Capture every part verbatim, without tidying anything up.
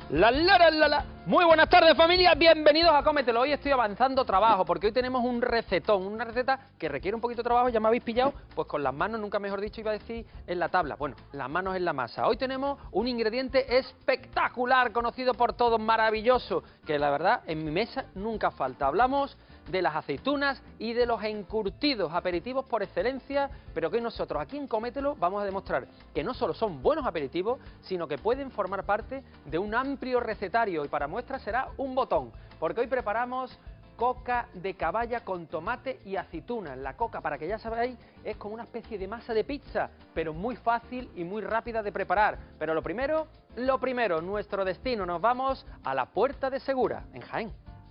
La, la, la, la, la. Muy buenas tardes, familia, bienvenidos a Cómetelo. Hoy estoy avanzando trabajo porque hoy tenemos un recetón, una receta que requiere un poquito de trabajo. Ya me habéis pillado, pues con las manos, nunca mejor dicho, iba a decir en la tabla. Bueno, las manos en la masa. Hoy tenemos un ingrediente espectacular, conocido por todos, maravilloso, que la verdad en mi mesa nunca falta. Hablamos de las aceitunas y de los encurtidos, aperitivos por excelencia, pero que hoy nosotros aquí en Cómetelo vamos a demostrar que no solo son buenos aperitivos, sino que pueden formar parte de un amplio recetario, y para muestra será un botón, porque hoy preparamos coca de caballa con tomate y aceitunas. La coca, para que ya sabéis, es como una especie de masa de pizza, pero muy fácil y muy rápida de preparar. Pero lo primero, lo primero, nuestro destino, nos vamos a la Puerta de Segura, en Jaén.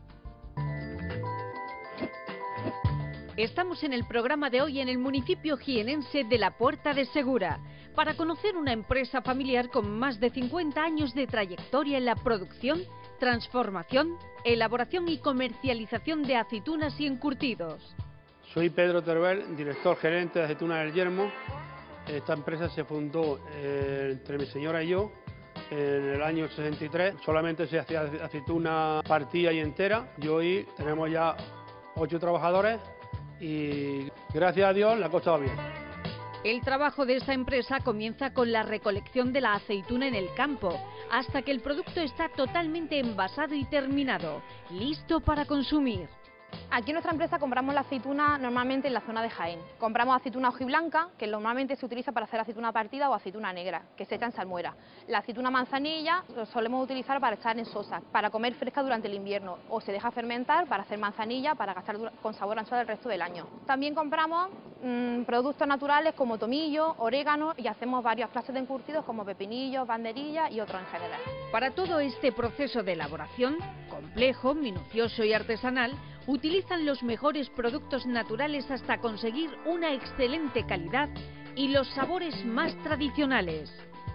Estamos en el programa de hoy en el municipio jienense de la Puerta de Segura, para conocer una empresa familiar con más de cincuenta años de trayectoria en la producción, transformación, elaboración y comercialización de aceitunas y encurtidos. Soy Pedro Teruel, director gerente de Aceitunas del Yermo. Esta empresa se fundó eh, entre mi señora y yo en el año sesenta y tres. Solamente se hacía aceituna partida y entera, y hoy tenemos ya ocho trabajadores y gracias a Dios la cosa va bien. El trabajo de esta empresa comienza con la recolección de la aceituna en el campo, hasta que el producto está totalmente envasado y terminado, listo para consumir. Aquí en nuestra empresa compramos la aceituna normalmente en la zona de Jaén. Compramos aceituna hojiblanca, que normalmente se utiliza para hacer aceituna partida, o aceituna negra, que se echa en salmuera. La aceituna manzanilla lo solemos utilizar para echar en sosa, para comer fresca durante el invierno, o se deja fermentar para hacer manzanilla, para gastar con sabor anchoa el resto del año. También compramos mmm, productos naturales como tomillo, orégano, y hacemos varias clases de encurtidos como pepinillos, banderillas y otros en general. Para todo este proceso de elaboración, complejo, minucioso y artesanal, utilizan los mejores productos naturales hasta conseguir una excelente calidad y los sabores más tradicionales.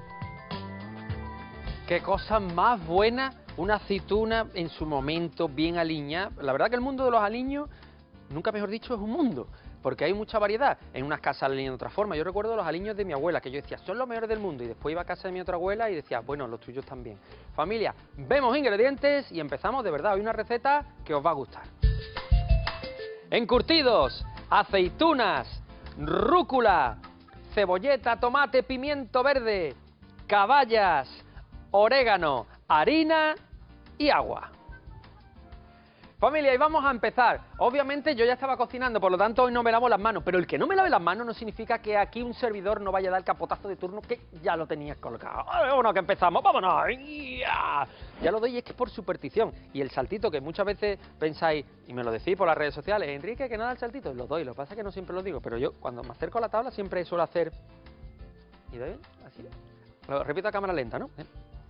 Qué cosa más buena, una aceituna en su momento bien aliñada. La verdad que el mundo de los aliños, nunca mejor dicho, es un mundo, porque hay mucha variedad. En unas casas aliñan de otra forma. Yo recuerdo los aliños de mi abuela, que yo decía, son los mejores del mundo, y después iba a casa de mi otra abuela y decía, bueno, los tuyos también. Familia, vemos ingredientes y empezamos de verdad. Hoy una receta que os va a gustar. Encurtidos, aceitunas, rúcula, cebolleta, tomate, pimiento verde, caballas, orégano, harina y agua. Familia, y vamos a empezar. Obviamente yo ya estaba cocinando, por lo tanto hoy no me lavo las manos, pero el que no me lave las manos no significa que aquí un servidor no vaya a dar el capotazo de turno que ya lo tenías colocado. Bueno, que empezamos, vámonos. ¡Ya! Ya lo doy, es que es por superstición. Y el saltito que muchas veces pensáis, y me lo decís por las redes sociales, Enrique, que no da el saltito, lo doy. Lo que pasa es que no siempre lo digo, pero yo cuando me acerco a la tabla siempre suelo hacer... ¿Y doy? Así. Lo repito a cámara lenta, ¿no?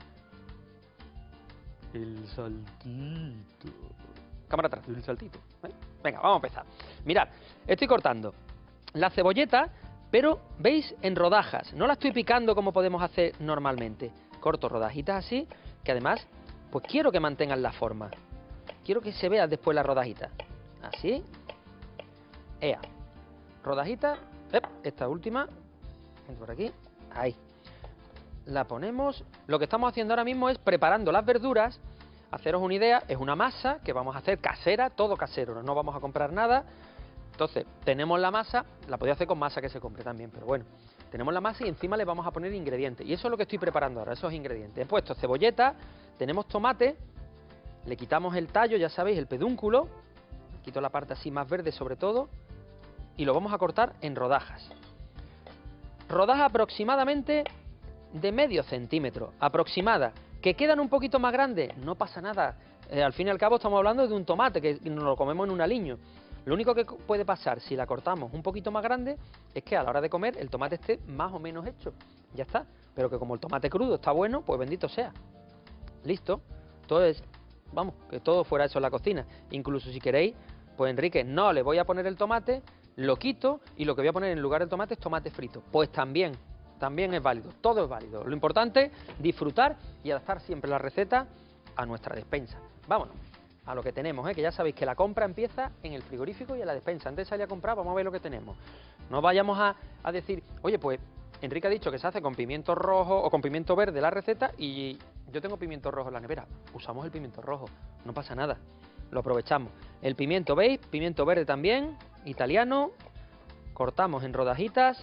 El saltito. Cámara atrás, el saltito. ¿Vale? Venga, vamos a empezar. Mirad, estoy cortando la cebolleta, pero veis, en rodajas. No la estoy picando como podemos hacer normalmente. Corto rodajitas así, que además, pues quiero que mantengan la forma. Quiero que se vea después la rodajita. Así. Ea. Rodajita. Ep, esta última. Por aquí. Ahí. La ponemos. Lo que estamos haciendo ahora mismo es preparando las verduras. Haceros una idea, es una masa que vamos a hacer casera, todo casero, no vamos a comprar nada. Entonces, tenemos la masa, la podéis hacer con masa que se compre también, pero bueno, tenemos la masa y encima le vamos a poner ingredientes. Y eso es lo que estoy preparando ahora, esos ingredientes. He puesto cebolleta, tenemos tomate, le quitamos el tallo, ya sabéis, el pedúnculo, quito la parte así más verde sobre todo, y lo vamos a cortar en rodajas. Rodaja aproximadamente de medio centímetro, aproximada. ¿Que quedan un poquito más grandes? No pasa nada. Eh, al fin y al cabo estamos hablando de un tomate que nos lo comemos en un aliño. Lo único que puede pasar si la cortamos un poquito más grande es que a la hora de comer el tomate esté más o menos hecho. Ya está. Pero que como el tomate crudo está bueno, pues bendito sea. Listo. Entonces, vamos, que todo fuera eso en la cocina. Incluso si queréis, pues Enrique, no le voy a poner el tomate, lo quito y lo que voy a poner en lugar del tomate es tomate frito. Pues también. También es válido, todo es válido. Lo importante es disfrutar y adaptar siempre la receta a nuestra despensa. Vámonos a lo que tenemos, ¿eh? Que ya sabéis que la compra empieza en el frigorífico y en la despensa. Antes de salir a comprar, vamos a ver lo que tenemos. No vayamos a, a decir, oye, pues Enrique ha dicho que se hace con pimiento rojo o con pimiento verde la receta y yo tengo pimiento rojo en la nevera, usamos el pimiento rojo, no pasa nada, lo aprovechamos. El pimiento, ¿veis? Pimiento verde también, italiano, cortamos en rodajitas.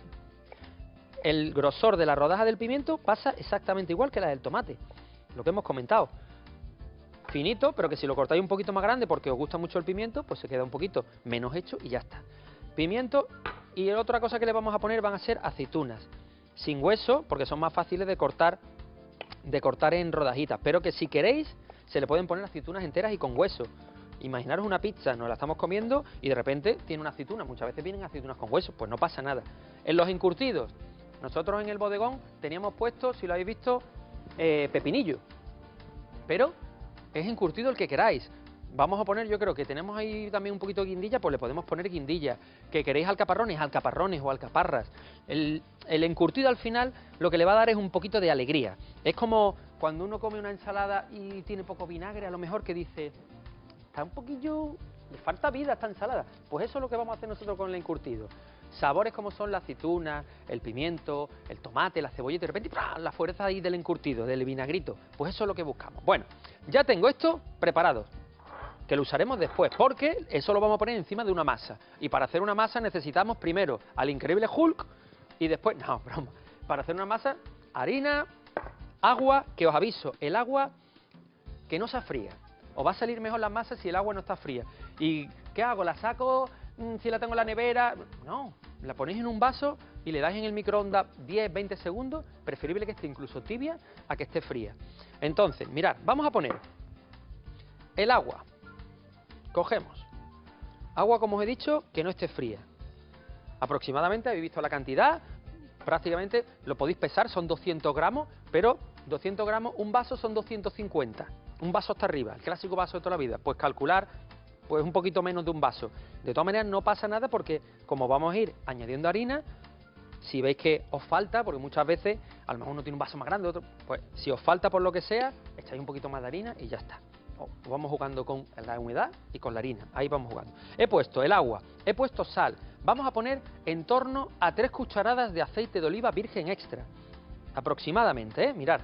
El grosor de la rodaja del pimiento pasa exactamente igual que la del tomate, lo que hemos comentado. Finito, pero que si lo cortáis un poquito más grande porque os gusta mucho el pimiento, pues se queda un poquito menos hecho y ya está. Pimiento, y otra cosa que le vamos a poner van a ser aceitunas, sin hueso, porque son más fáciles de cortar, de cortar en rodajitas, pero que si queréis, se le pueden poner aceitunas enteras y con hueso. Imaginaros una pizza, nos la estamos comiendo y de repente tiene una aceituna, muchas veces vienen aceitunas con hueso, pues no pasa nada. En los encurtidos, nosotros en el bodegón teníamos puesto, si lo habéis visto, eh, pepinillo, pero es encurtido el que queráis. Vamos a poner, yo creo que tenemos ahí también un poquito de guindilla, pues le podemos poner guindilla. Que queréis alcaparrones, alcaparrones o alcaparras. El, el encurtido al final lo que le va a dar es un poquito de alegría. Es como cuando uno come una ensalada y tiene poco vinagre, a lo mejor que dice, está un poquillo, le falta vida a esta ensalada. Pues eso es lo que vamos a hacer nosotros con el encurtido. Sabores como son la aceituna, el pimiento, el tomate, la cebolla y de repente ¡prá! La fuerza ahí del encurtido, del vinagrito. Pues eso es lo que buscamos. Bueno, ya tengo esto preparado, que lo usaremos después, porque eso lo vamos a poner encima de una masa. Y para hacer una masa necesitamos primero al increíble Hulk y después, no, broma, para hacer una masa, harina, agua, que os aviso, el agua que no se fría. Os va a salir mejor la masa si el agua no está fría. ¿Y qué hago? ¿La saco mmm, si la tengo en la nevera? No, la ponéis en un vaso y le dais en el microondas diez, veinte segundos, preferible que esté incluso tibia a que esté fría. Entonces, mirad, vamos a poner el agua. Cogemos agua, como os he dicho, que no esté fría. Aproximadamente, habéis visto la cantidad, prácticamente lo podéis pesar, son doscientos gramos, pero doscientos gramos, un vaso son doscientos cincuenta. Un vaso hasta arriba, el clásico vaso de toda la vida. Pues calcular, pues un poquito menos de un vaso. De todas maneras, no pasa nada porque como vamos a ir añadiendo harina, si veis que os falta, porque muchas veces, a lo mejor uno tiene un vaso más grande, otro, pues si os falta por lo que sea, echáis un poquito más de harina y ya está. O vamos jugando con la humedad y con la harina, ahí vamos jugando. He puesto el agua, he puesto sal, vamos a poner en torno a tres cucharadas de aceite de oliva virgen extra, aproximadamente, ¿eh? Mirad,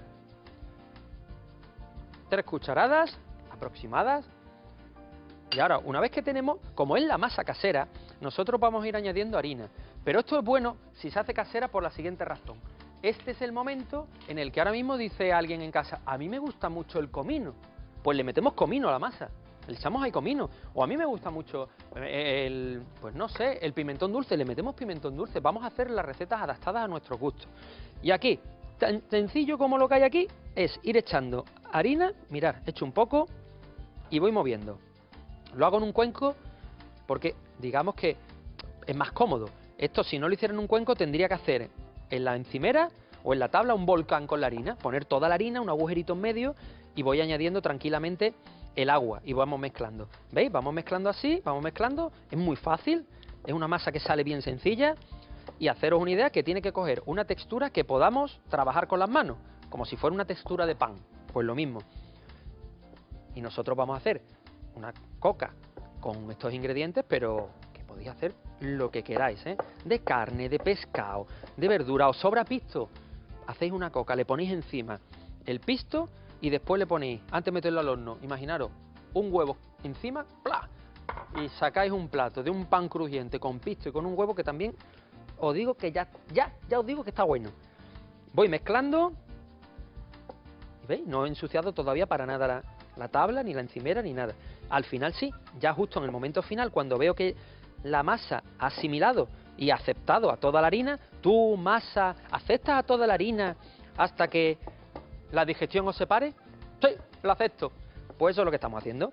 tres cucharadas aproximadas. Y ahora, una vez que tenemos, como es la masa casera, nosotros vamos a ir añadiendo harina, pero esto es bueno si se hace casera por la siguiente razón. Este es el momento en el que ahora mismo dice alguien en casa, a mí me gusta mucho el comino. Pues le metemos comino a la masa, le echamos ahí comino. O a mí me gusta mucho el, pues no sé, el pimentón dulce, le metemos pimentón dulce. Vamos a hacer las recetas adaptadas a nuestros gustos. Y aquí, tan sencillo como lo que hay aquí, es ir echando harina, mirad, echo un poco y voy moviendo. Lo hago en un cuenco porque digamos que es más cómodo. Esto si no lo hiciera en un cuenco tendría que hacer en la encimera o en la tabla un volcán con la harina, poner toda la harina, un agujerito en medio y voy añadiendo tranquilamente el agua y vamos mezclando. ¿Veis? Vamos mezclando así, vamos mezclando, es muy fácil, es una masa que sale bien sencilla y haceros una idea que tiene que coger una textura que podamos trabajar con las manos, como si fuera una textura de pan, pues lo mismo. Y nosotros vamos a hacer una coca con estos ingredientes, pero que podéis hacer lo que queráis, ¿eh? De carne, de pescado, de verdura, os sobra pisto, hacéis una coca, le ponéis encima el pisto y después le ponéis, antes de meterlo al horno, imaginaros, un huevo encima, ¡plá! Y sacáis un plato de un pan crujiente con pisto y con un huevo que también os digo que ya, ya, ya os digo que está bueno. Voy mezclando, ¿veis? No he ensuciado todavía para nada la, la tabla, ni la encimera, ni nada. Al final sí, ya justo en el momento final, cuando veo que la masa ha asimilado y aceptado a toda la harina, tú, masa, ¿aceptas a toda la harina hasta que la digestión os separe? Sí, lo acepto. Pues eso es lo que estamos haciendo.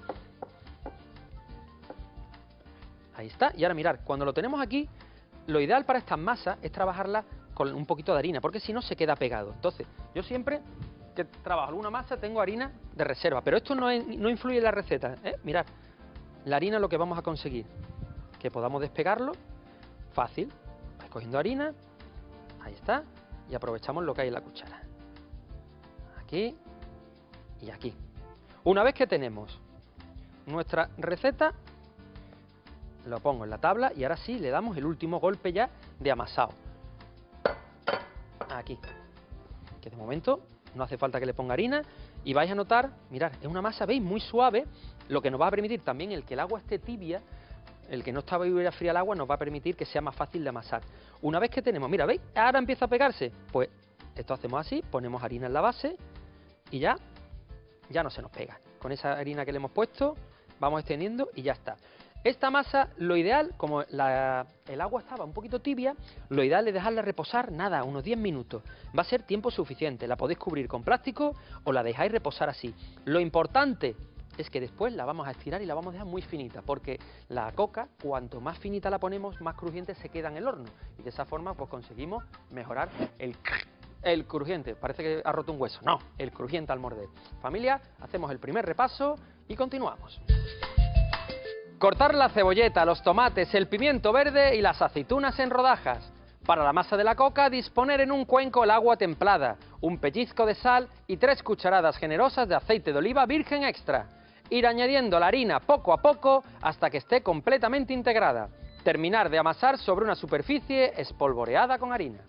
Ahí está. Y ahora mirad, cuando lo tenemos aquí, lo ideal para estas masas es trabajarlas con un poquito de harina, porque si no se queda pegado. Entonces, yo siempre que trabajo alguna masa tengo harina de reserva, pero esto no, es, no influye en la receta, ¿eh? Mirad, la harina es lo que vamos a conseguir, que podamos despegarlo fácil. Vais cogiendo harina, ahí está, y aprovechamos lo que hay en la cuchara. Aquí y aquí. Una vez que tenemos nuestra receta, lo pongo en la tabla y ahora sí le damos el último golpe ya de amasado. Aquí. Que de momento no hace falta que le ponga harina Y vais a notar, mirad, es una masa, ¿veis? Muy suave, lo que nos va a permitir también el que el agua esté tibia, el que no estaba y hubiera fría el agua, nos va a permitir que sea más fácil de amasar. Una vez que tenemos, mira, ¿veis? Ahora empieza a pegarse. Pues esto hacemos así, ponemos harina en la base y ya, ya no se nos pega. Con esa harina que le hemos puesto, vamos extendiendo y ya está. Esta masa, lo ideal, como la, el agua estaba un poquito tibia, lo ideal es dejarla reposar, nada, unos diez minutos. Va a ser tiempo suficiente, la podéis cubrir con plástico o la dejáis reposar así. Lo importante es que después la vamos a estirar y la vamos a dejar muy finita, porque la coca, cuanto más finita la ponemos, más crujiente se queda en el horno. Y de esa forma pues conseguimos mejorar el, el crujiente. Parece que ha roto un hueso. No, el crujiente al morder. Familia, hacemos el primer repaso y continuamos. Cortar la cebolleta, los tomates, el pimiento verde y las aceitunas en rodajas. Para la masa de la coca, disponer en un cuenco el agua templada, un pellizco de sal y tres cucharadas generosas de aceite de oliva virgen extra. Ir añadiendo la harina poco a poco hasta que esté completamente integrada. Terminar de amasar sobre una superficie espolvoreada con harina.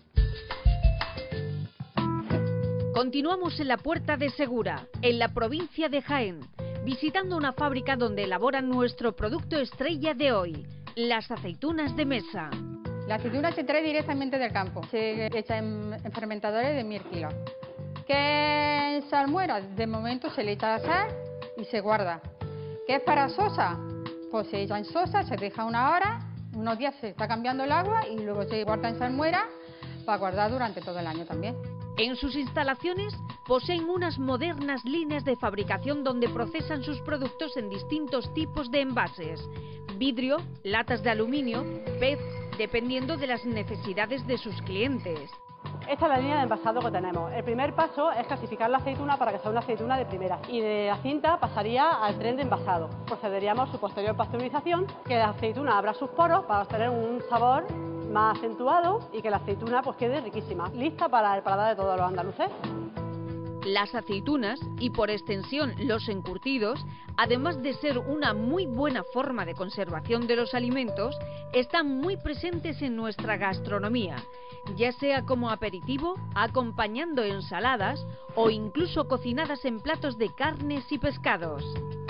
Continuamos en la Puerta de Segura, en la provincia de Jaén, visitando una fábrica donde elaboran nuestro producto estrella de hoy, las aceitunas de mesa. La aceituna se trae directamente del campo, se echa en, en fermentadores de mil kilos. ¿Qué es salmuera? De momento se le echa sal y se guarda. ¿Qué es para sosa? Pues se echa en sosa, se deja una hora, unos días se está cambiando el agua y luego se guarda en salmuera para guardar durante todo el año también. En sus instalaciones poseen unas modernas líneas de fabricación donde procesan sus productos en distintos tipos de envases: vidrio, latas de aluminio, P E T, dependiendo de las necesidades de sus clientes. Esta es la línea de envasado que tenemos. El primer paso es clasificar la aceituna para que sea una aceituna de primera, y de la cinta pasaría al tren de envasado. Procederíamos a su posterior pasteurización, que la aceituna abra sus poros para obtener un sabor más acentuado y que la aceituna pues quede riquísima, lista para el paladar de todos los andaluces. Las aceitunas, y por extensión los encurtidos, además de ser una muy buena forma de conservación de los alimentos, están muy presentes en nuestra gastronomía, ya sea como aperitivo, acompañando ensaladas o incluso cocinadas en platos de carnes y pescados.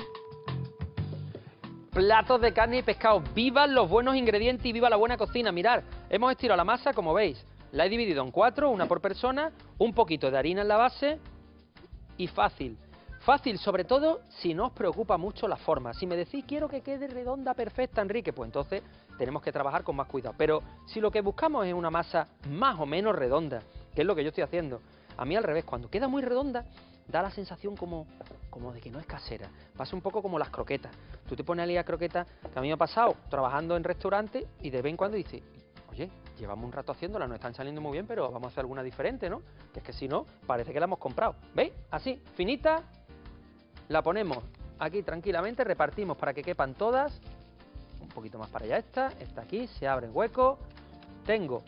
Platos de carne y pescado, vivan los buenos ingredientes y viva la buena cocina. Mirad, hemos estirado la masa, como veis, la he dividido en cuatro, una por persona, un poquito de harina en la base y fácil. Fácil, sobre todo, si no os preocupa mucho la forma. Si me decís, quiero que quede redonda, perfecta, Enrique, pues entonces tenemos que trabajar con más cuidado. Pero si lo que buscamos es una masa más o menos redonda, que es lo que yo estoy haciendo, a mí al revés, cuando queda muy redonda, da la sensación como, como de que no es casera. Pasa un poco como las croquetas. Tú te pones a liar croquetas, que a mí me ha pasado trabajando en restaurantes y de vez en cuando dices, oye, llevamos un rato haciéndola, nos están saliendo muy bien, pero vamos a hacer alguna diferente, ¿no? Que es que si no, parece que la hemos comprado. ¿Veis? Así, finita, la ponemos aquí tranquilamente, repartimos para que quepan todas. Un poquito más para allá esta, esta aquí, se abre el hueco. Tengo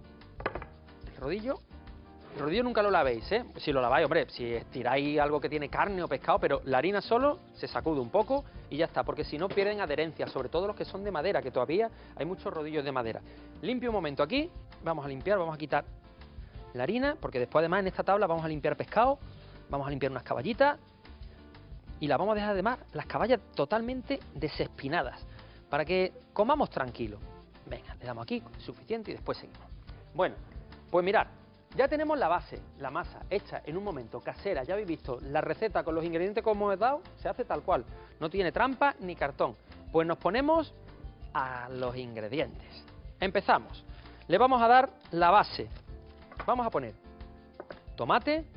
el rodillo. El rodillo nunca lo lavéis, ¿eh? Si lo laváis, hombre, si estiráis algo que tiene carne o pescado, pero la harina solo se sacude un poco y ya está, porque si no pierden adherencia, sobre todo los que son de madera, que todavía hay muchos rodillos de madera. Limpio un momento aquí, vamos a limpiar, vamos a quitar la harina, porque después además en esta tabla vamos a limpiar pescado, vamos a limpiar unas caballitas y la vamos a dejar además las caballas totalmente desespinadas, para que comamos tranquilo. Venga, le damos aquí, suficiente, y después seguimos. Bueno, pues mirad, ya tenemos la base, la masa, hecha en un momento, casera. Ya habéis visto la receta con los ingredientes como os he dado, se hace tal cual. No tiene trampa ni cartón. Pues nos ponemos a los ingredientes. Empezamos. Le vamos a dar la base. Vamos a poner tomate.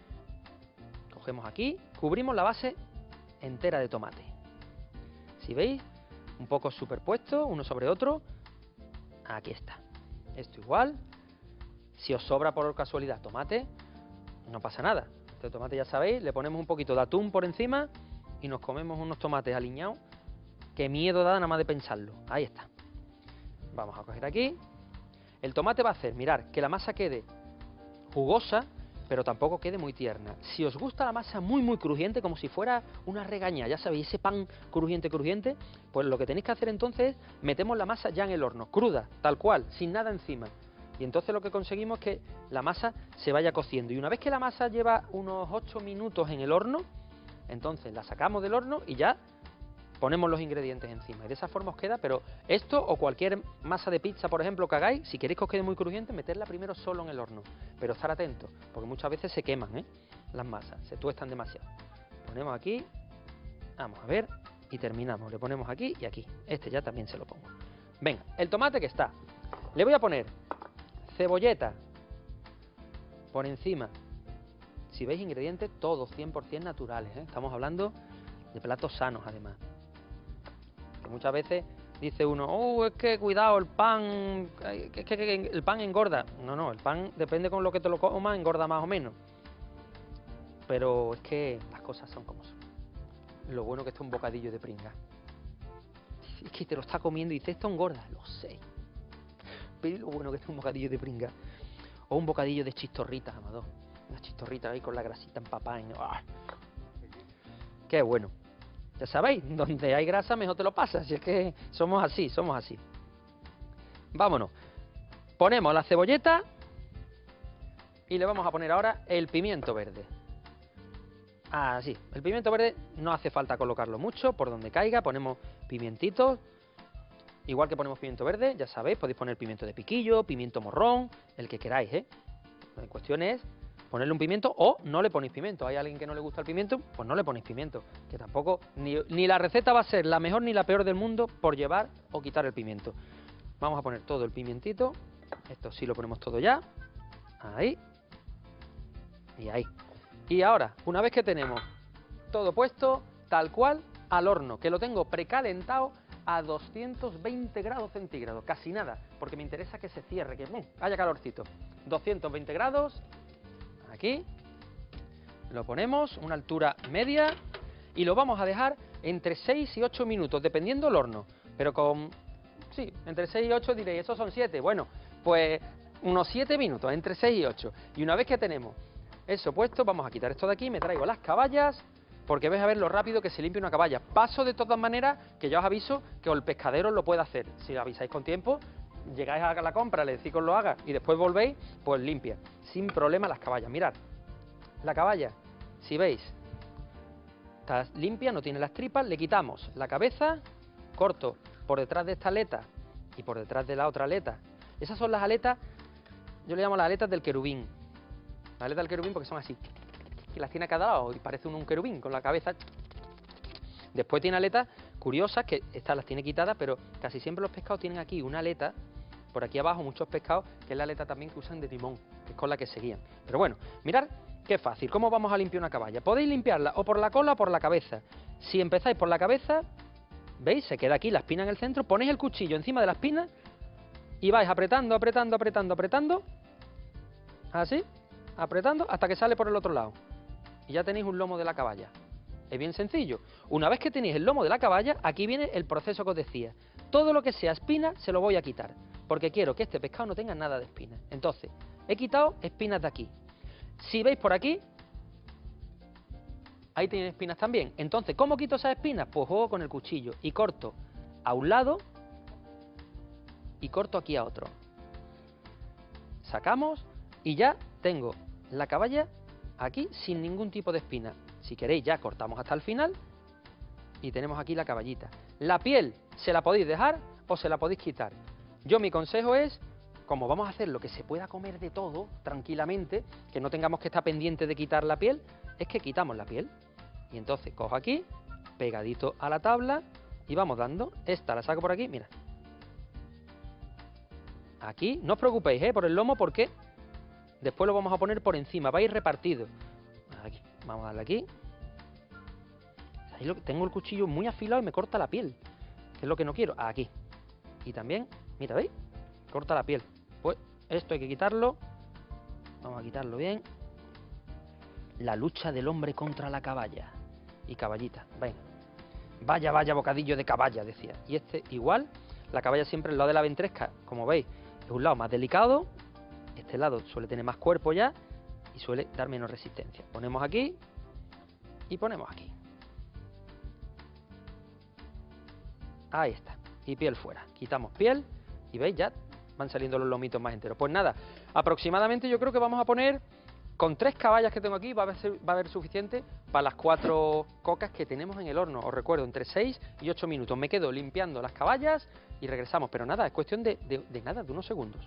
Cogemos aquí, cubrimos la base entera de tomate. Si veis, un poco superpuesto, uno sobre otro. Aquí está. Esto igual. Si os sobra por casualidad tomate, no pasa nada. Este tomate ya sabéis, le ponemos un poquito de atún por encima y nos comemos unos tomates aliñados. Qué miedo da nada más de pensarlo. Ahí está. Vamos a coger aquí. El tomate va a hacer, mirad, que la masa quede jugosa, pero tampoco quede muy tierna. Si os gusta la masa muy muy crujiente, como si fuera una regaña, ya sabéis, ese pan crujiente crujiente, pues lo que tenéis que hacer entonces es metemos la masa ya en el horno, cruda, tal cual, sin nada encima. Y Y entonces lo que conseguimos es que la masa se vaya cociendo. Y una vez que la masa lleva unos ocho minutos en el horno, entonces la sacamos del horno y ya ponemos los ingredientes encima. Y de esa forma os queda, pero esto o cualquier masa de pizza, por ejemplo, que hagáis, si queréis que os quede muy crujiente, meterla primero solo en el horno. Pero estar atentos, porque muchas veces se queman, ¿eh? Las masas, se tuestan demasiado. Ponemos aquí, vamos a ver, y terminamos. Le ponemos aquí y aquí. Este ya también se lo pongo. Venga, el tomate que está. Le voy a poner cebolleta por encima. Si veis ingredientes, todos cien por cien naturales, ¿eh? Estamos hablando de platos sanos, además. Que muchas veces dice uno, oh, es que cuidado, el pan, es que, que, que el pan engorda. No, no, el pan depende con lo que te lo comas, engorda más o menos. Pero es que las cosas son como son. Lo bueno que esto es un bocadillo de pringa. Es que te lo está comiendo y dice, esto engorda, lo sé. Pero lo bueno que esto es un bocadillo de pringa. O un bocadillo de chistorritas, Amador. Unas chistorritas ahí con la grasita empapada. En... ¡Ah! Qué bueno. Ya sabéis, donde hay grasa mejor te lo pasas. Si es que somos así, somos así. Vámonos. Ponemos la cebolleta y le vamos a poner ahora el pimiento verde. Así, el pimiento verde no hace falta colocarlo mucho, por donde caiga, ponemos pimientitos. Igual que ponemos pimiento verde, ya sabéis, podéis poner pimiento de piquillo, pimiento morrón, el que queráis, ¿eh? La cuestión es ponerle un pimiento o no le ponéis pimiento. ¿Hay alguien que no le gusta el pimiento? Pues no le ponéis pimiento. Que tampoco, ni, ni la receta va a ser la mejor ni la peor del mundo por llevar o quitar el pimiento. Vamos a poner todo el pimientito. Esto sí lo ponemos todo ya. Ahí. Y ahí. Y ahora, una vez que tenemos todo puesto, tal cual, al horno, que lo tengo precalentado a doscientos veinte grados centígrados, casi nada, porque me interesa que se cierre, que ¡bum!, haya calorcito. doscientos veinte grados, aquí, lo ponemos, una altura media, y lo vamos a dejar entre seis y ocho minutos, dependiendo del horno, pero con, sí, entre seis y ocho diréis, esos son siete, bueno, pues unos siete minutos, entre seis y ocho, y una vez que tenemos eso puesto, vamos a quitar esto de aquí, me traigo las caballas, porque vais a ver lo rápido que se limpia una caballa. Paso de todas maneras, que ya os aviso que el pescadero lo puede hacer. Si avisáis con tiempo, llegáis a la compra, le decís que os lo haga y después volvéis, pues limpia. Sin problema las caballas. Mirad, la caballa, si veis, está limpia, no tiene las tripas, le quitamos la cabeza, corto por detrás de esta aleta y por detrás de la otra aleta. Esas son las aletas, yo le llamo las aletas del querubín. Las aletas del querubín porque son así. Que las tiene a cada lado y parece un, un querubín con la cabeza. Después tiene aletas curiosas, que estas las tiene quitadas, pero casi siempre los pescados tienen aquí una aleta, por aquí abajo muchos pescados, que es la aleta también que usan de timón, que es con la que se guían. Pero bueno, mirad qué fácil, ¿cómo vamos a limpiar una caballa? Podéis limpiarla o por la cola o por la cabeza. Si empezáis por la cabeza, ¿veis? Se queda aquí la espina en el centro, ponéis el cuchillo encima de la espina y vais apretando, apretando, apretando, apretando, así, apretando hasta que sale por el otro lado. Y ya tenéis un lomo de la caballa. Es bien sencillo. Una vez que tenéis el lomo de la caballa, aquí viene el proceso que os decía. Todo lo que sea espina se lo voy a quitar, porque quiero que este pescado no tenga nada de espinas. Entonces, he quitado espinas de aquí. Si veis por aquí, ahí tenéis espinas también. Entonces, ¿cómo quito esas espinas? Pues juego con el cuchillo y corto a un lado y corto aquí a otro. Sacamos y ya tengo la caballa aquí sin ningún tipo de espina. Si queréis ya cortamos hasta el final y tenemos aquí la caballita. La piel se la podéis dejar o se la podéis quitar. Yo mi consejo es, como vamos a hacer lo que se pueda comer de todo tranquilamente, que no tengamos que estar pendiente de quitar la piel, es que quitamos la piel. Y entonces cojo aquí, pegadito a la tabla y vamos dando. Esta la saco por aquí, mira. Aquí, no os preocupéis, ¿eh? por el lomo, porque después lo vamos a poner por encima, va a ir repartido. Aquí, vamos a darle aquí. Ahí lo, tengo el cuchillo muy afilado y me corta la piel, que es lo que no quiero. Aquí. Y también, mira, ¿veis? Corta la piel. Pues esto hay que quitarlo. Vamos a quitarlo bien. La lucha del hombre contra la caballa. Y caballita, venga. Vaya, vaya bocadillo de caballa, decía. Y este igual, la caballa siempre el lado de la ventresca, como veis, es un lado más delicado. Este lado suele tener más cuerpo ya y suele dar menos resistencia. Ponemos aquí y ponemos aquí. Ahí está. Y piel fuera. Quitamos piel y veis ya van saliendo los lomitos más enteros. Pues nada, aproximadamente yo creo que vamos a poner, con tres caballas que tengo aquí, va a haber, va a haber suficiente para las cuatro cocas que tenemos en el horno. Os recuerdo, entre seis y ocho minutos. Me quedo limpiando las caballas y regresamos. Pero nada, es cuestión de, de, de nada, de unos segundos.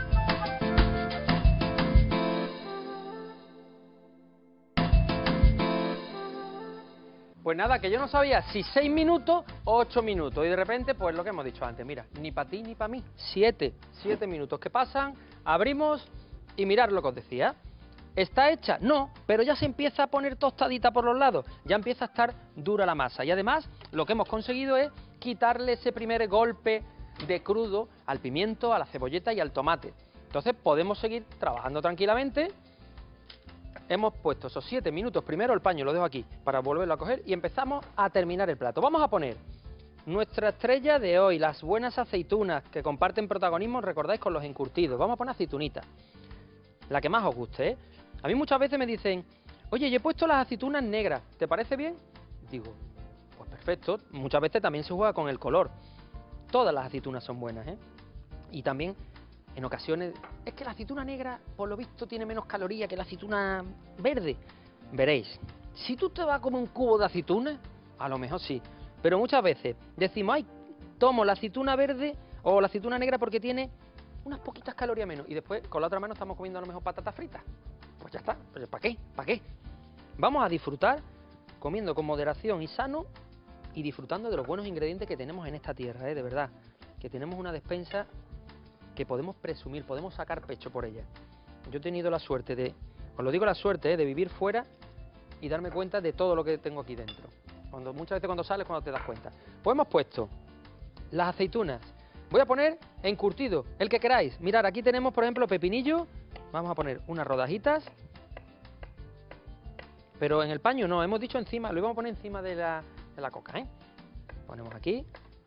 Pues nada, que yo no sabía si seis minutos o ocho minutos. Y de repente, pues lo que hemos dicho antes, mira, ni para ti ni para mí. Siete, siete minutos que pasan, abrimos y mirad lo que os decía. ¿Está hecha? No, pero ya se empieza a poner tostadita por los lados. Ya empieza a estar dura la masa. Y además, lo que hemos conseguido es quitarle ese primer golpe de crudo al pimiento, a la cebolleta y al tomate. Entonces podemos seguir trabajando tranquilamente. Hemos puesto esos siete minutos, primero el paño, lo dejo aquí, para volverlo a coger y empezamos a terminar el plato. Vamos a poner nuestra estrella de hoy, las buenas aceitunas que comparten protagonismo, recordáis, con los encurtidos. Vamos a poner aceitunitas, la que más os guste, ¿eh? A mí muchas veces me dicen, oye, yo he puesto las aceitunas negras, ¿te parece bien? Digo, pues perfecto, muchas veces también se juega con el color. Todas las aceitunas son buenas, ¿eh? Y también, en ocasiones, es que la aceituna negra, por lo visto, tiene menos calorías que la aceituna verde. Veréis, si tú te vas a comer un cubo de aceitunas, a lo mejor sí. Pero muchas veces decimos, ay, tomo la aceituna verde o la aceituna negra porque tiene unas poquitas calorías menos. Y después, con la otra mano, estamos comiendo a lo mejor patatas fritas. Pues ya está, pues ¿para qué? ¿Para qué? Vamos a disfrutar comiendo con moderación y sano y disfrutando de los buenos ingredientes que tenemos en esta tierra, ¿eh? De verdad, que tenemos una despensa que podemos presumir, podemos sacar pecho por ella. Yo he tenido la suerte de, os lo digo la suerte, ¿eh? de vivir fuera y darme cuenta de todo lo que tengo aquí dentro. Cuando, muchas veces cuando sales, cuando te das cuenta. Pues hemos puesto las aceitunas. Voy a poner encurtido, el que queráis. Mirad, aquí tenemos, por ejemplo, pepinillo. Vamos a poner unas rodajitas. Pero en el paño no, hemos dicho encima, lo íbamos a poner encima de la, de la coca, ¿eh? Ponemos aquí.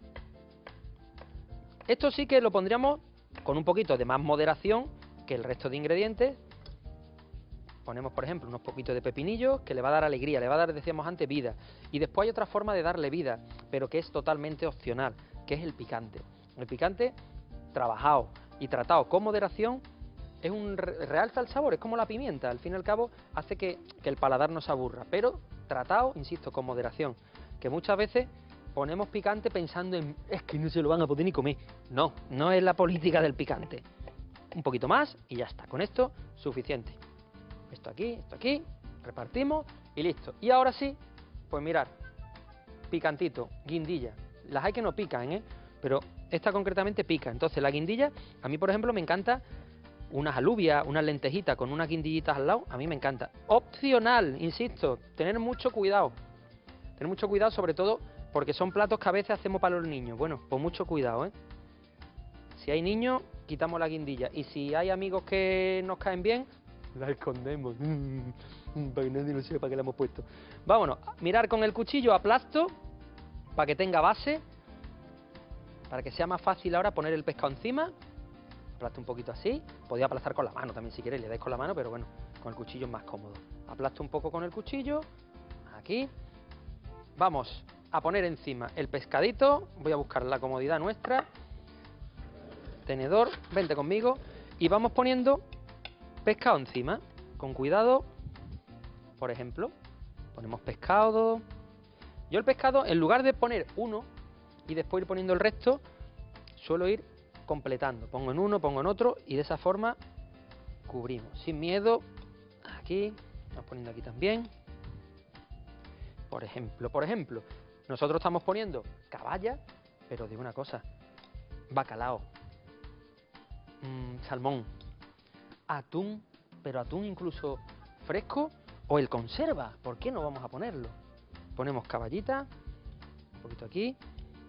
Esto sí que lo pondríamos con un poquito de más moderación que el resto de ingredientes. Ponemos, por ejemplo, unos poquitos de pepinillos, que le va a dar alegría, le va a dar, decíamos antes, vida. Y después hay otra forma de darle vida, pero que es totalmente opcional, que es el picante. El picante, trabajado y tratado con moderación, es un realza el sabor, es como la pimienta. Al fin y al cabo, hace que, que el paladar no se aburra, pero tratado, insisto, con moderación. Que muchas veces ponemos picante pensando en, es que no se lo van a poder ni comer. No, no es la política del picante. Un poquito más y ya está. Con esto, suficiente. Esto aquí, esto aquí, repartimos y listo. Y ahora sí, pues mirad, picantito, guindilla. Las hay que no pican, ¿eh? Pero esta concretamente pica. Entonces la guindilla, a mí por ejemplo me encanta unas alubias, unas lentejitas con unas guindillitas al lado, a mí me encanta. Opcional, insisto, tener mucho cuidado. Tener mucho cuidado sobre todo porque son platos que a veces hacemos para los niños. Bueno, pues mucho cuidado, ¿eh? Si hay niños, quitamos la guindilla. Y si hay amigos que nos caen bien, la escondemos. Para que nadie lo sepa que la hemos puesto. Vámonos, mirar con el cuchillo, aplasto, para que tenga base, para que sea más fácil ahora poner el pescado encima. Aplasto un poquito así. Podía aplastar con la mano también si queréis, le dais con la mano, pero bueno, con el cuchillo es más cómodo. Aplasto un poco con el cuchillo, aquí. Vamos a poner encima el pescadito. Voy a buscar la comodidad nuestra. Tenedor, vente conmigo. Y vamos poniendo pescado encima, con cuidado. Por ejemplo, ponemos pescado. Yo el pescado, en lugar de poner uno y después ir poniendo el resto, suelo ir completando. Pongo en uno, pongo en otro y de esa forma cubrimos. Sin miedo. Aquí, vamos poniendo aquí también. Por ejemplo, por ejemplo, nosotros estamos poniendo caballa, pero digo una cosa, bacalao, mmm, salmón, atún, pero atún incluso fresco o el conserva, ¿por qué no vamos a ponerlo? Ponemos caballita, un poquito aquí.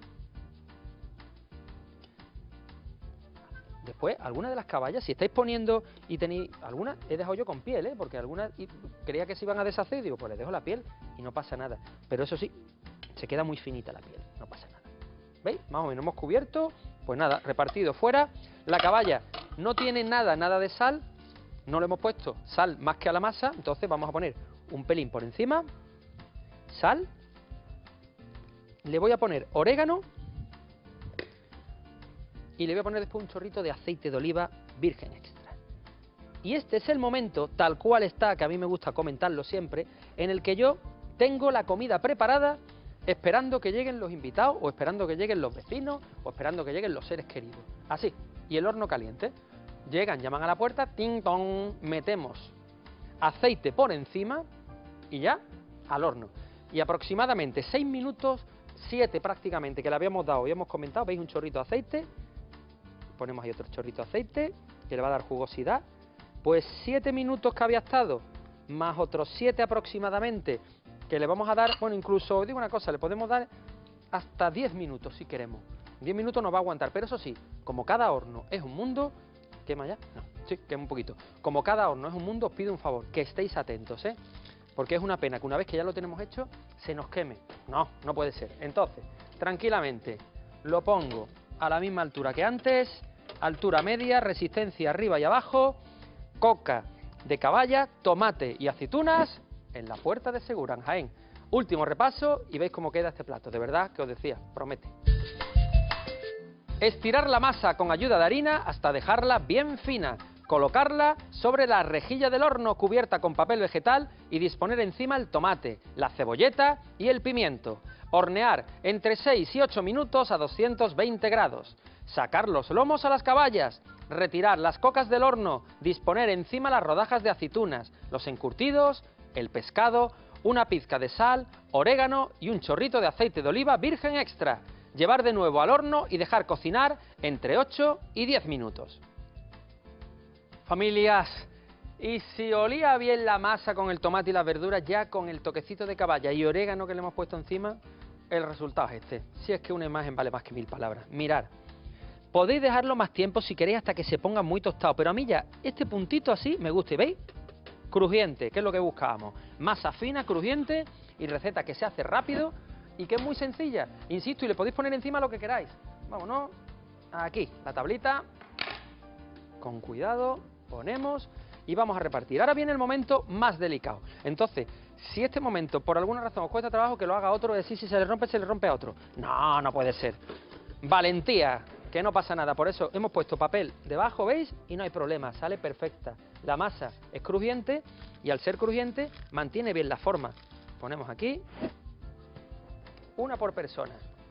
Después, algunas de las caballas, si estáis poniendo y tenéis algunas, he dejado yo con piel, ¿eh? Porque algunas creía que se iban a deshacer, digo, pues les dejo la piel y no pasa nada. Pero eso sí, se queda muy finita la piel, no pasa nada. ¿Veis? Más o menos hemos cubierto, pues nada, repartido fuera. La caballa no tiene nada, nada de sal, no le hemos puesto sal más que a la masa, entonces vamos a poner un pelín por encima, sal, le voy a poner orégano y le voy a poner después un chorrito de aceite de oliva virgen extra. Y este es el momento, tal cual está, que a mí me gusta comentarlo siempre, en el que yo tengo la comida preparada esperando que lleguen los invitados, o esperando que lleguen los vecinos, o esperando que lleguen los seres queridos. Así, y el horno caliente. Llegan, llaman a la puerta, ting tong, metemos aceite por encima y ya al horno. Y aproximadamente seis minutos, siete prácticamente, que le habíamos dado y hemos comentado, veis un chorrito de aceite, ponemos ahí otro chorrito de aceite, que le va a dar jugosidad, pues siete minutos que había estado, más otros siete aproximadamente, que le vamos a dar, bueno, incluso, digo una cosa, le podemos dar hasta diez minutos si queremos. diez minutos nos va a aguantar, pero eso sí, como cada horno es un mundo, ¿quema ya? No, sí, quema un poquito. Como cada horno es un mundo, os pido un favor, que estéis atentos, ¿eh? Porque es una pena que una vez que ya lo tenemos hecho, se nos queme. No, no puede ser. Entonces, tranquilamente, lo pongo a la misma altura que antes, altura media, resistencia arriba y abajo, coca de caballa, tomate y aceitunas en la puerta de Segura, en Jaén. Último repaso y veis cómo queda este plato. De verdad que os decía, promete. Estirar la masa con ayuda de harina hasta dejarla bien fina. Colocarla sobre la rejilla del horno cubierta con papel vegetal y disponer encima el tomate, la cebolleta y el pimiento. Hornear entre seis y ocho minutos a doscientos veinte grados. Sacar los lomos a las caballas. Retirar las cocas del horno. Disponer encima las rodajas de aceitunas, los encurtidos, el pescado, una pizca de sal, orégano y un chorrito de aceite de oliva virgen extra. Llevar de nuevo al horno y dejar cocinar entre ocho y diez minutos. Familias, y si olía bien la masa con el tomate y las verduras, ya con el toquecito de caballa y orégano que le hemos puesto encima, el resultado es este. Si es que una imagen vale más que mil palabras. Mirad, podéis dejarlo más tiempo si queréis hasta que se ponga muy tostado, pero a mí ya este puntito así me gusta, ¿veis? Crujiente, que es lo que buscábamos. Masa fina, crujiente y receta que se hace rápido y que es muy sencilla. Insisto, y le podéis poner encima lo que queráis. Vámonos, aquí, la tablita, con cuidado, ponemos y vamos a repartir. Ahora viene el momento más delicado. Entonces, si este momento por alguna razón os cuesta trabajo, que lo haga otro, decir si se le rompe, se le rompe a otro. No, no puede ser. Valentía, que no pasa nada. Por eso hemos puesto papel debajo, ¿veis? Y no hay problema, sale perfecta. La masa es crujiente y al ser crujiente mantiene bien la forma. Ponemos aquí, una por persona.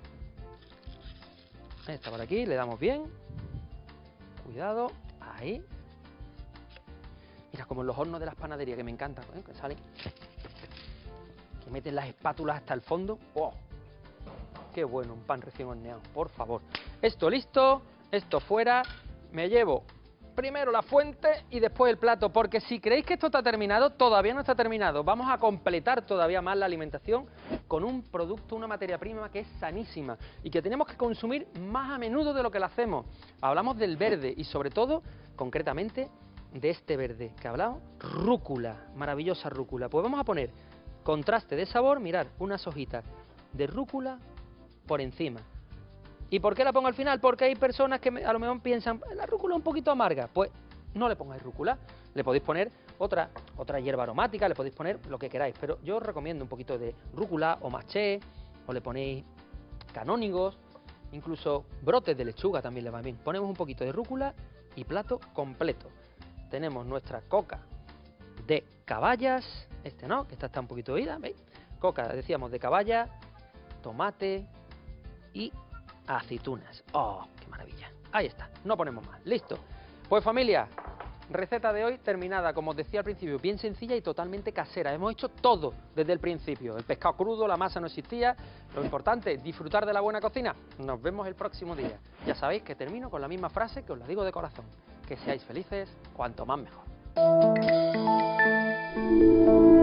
Esta por aquí, le damos bien. Cuidado, ahí. Mira, como en los hornos de las panaderías, que me encantan, ¿eh? Que salen, que meten las espátulas hasta el fondo. ¡Oh! ¡Qué bueno! Un pan recién horneado, por favor. Esto listo, esto fuera. Me llevo primero la fuente y después el plato, porque si creéis que esto está terminado, todavía no está terminado. Vamos a completar todavía más la alimentación con un producto, una materia prima que es sanísima y que tenemos que consumir más a menudo de lo que lo hacemos. Hablamos del verde y sobre todo, concretamente, de este verde que hablamos, rúcula, maravillosa rúcula. Pues vamos a poner contraste de sabor, mirad, unas hojitas de rúcula por encima. ¿Y por qué la pongo al final? Porque hay personas que a lo mejor piensan, la rúcula es un poquito amarga. Pues no le pongáis rúcula, le podéis poner otra, otra hierba aromática, le podéis poner lo que queráis, pero yo os recomiendo un poquito de rúcula o maché, o le ponéis canónigos, incluso brotes de lechuga también le va bien. Ponemos un poquito de rúcula y plato completo. Tenemos nuestra coca de caballas, este no, que esta está un poquito oída, ¿veis? Coca, decíamos, de caballa, tomate y aceitunas. ¡Oh, qué maravilla! Ahí está, no ponemos más, listo. Pues familia, receta de hoy terminada, como os decía al principio, bien sencilla y totalmente casera. Hemos hecho todo desde el principio, el pescado crudo, la masa no existía. Lo importante, disfrutar de la buena cocina. Nos vemos el próximo día. Ya sabéis que termino con la misma frase que os la digo de corazón. Que seáis felices, cuanto más mejor.